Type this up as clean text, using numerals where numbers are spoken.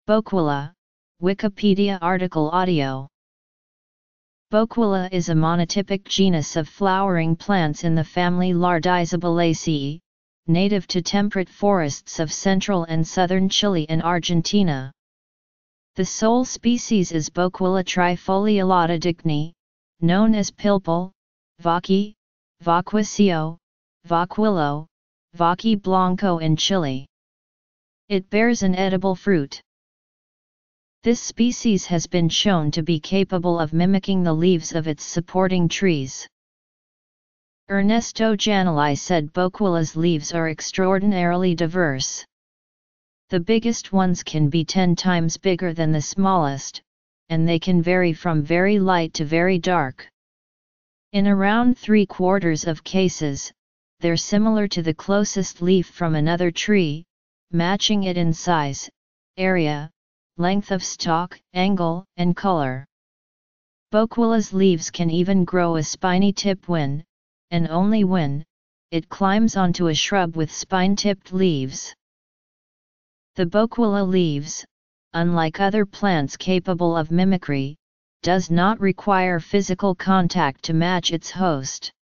Bouqueilla, Wikipedia article audio. Bouqueilla is a monotypic genus of flowering plants in the family Lardizabaceae, native to temperate forests of central and southern Chile and Argentina. The sole species is Bouqueilla trifoliolata digni, known as pilpul, vaqui, vaquicio, vaquillo, vaqui blanco in Chile. It bears an edible fruit. This species has been shown to be capable of mimicking the leaves of its supporting trees. Ernesto Janelli said Bouqueilla's leaves are extraordinarily diverse. The biggest ones can be 10 times bigger than the smallest, and they can vary from very light to very dark. In around 3/4 of cases, they're similar to the closest leaf from another tree, matching it in size, area, length of stalk, angle, and color. Bouqueilla's leaves can even grow a spiny tip when, and only when, it climbs onto a shrub with spine-tipped leaves. The Bouqueilla leaves, unlike other plants capable of mimicry, does not require physical contact to match its host.